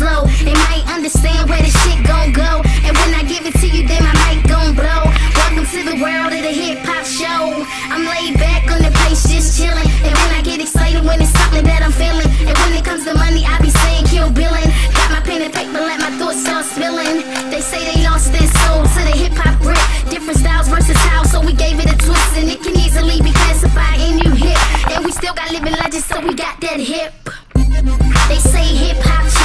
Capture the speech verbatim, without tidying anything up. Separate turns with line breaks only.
slow. They might understand where the shit gon' go, and when I give it to you, then my mic gon' blow. Welcome to the world of the hip hop show. I'm laid back on the place, just chillin'. And when I get excited, when it's something that I'm feeling, and when it comes to money, I be saying kill billing. Got my pen and paper, let my thoughts start spilling. They say they lost their soul to the hip hop grip. Different styles, versatile, so we gave it a twist, and it can easily be classified in new hip. And we still got living legends, so we got that hip. They say hip hop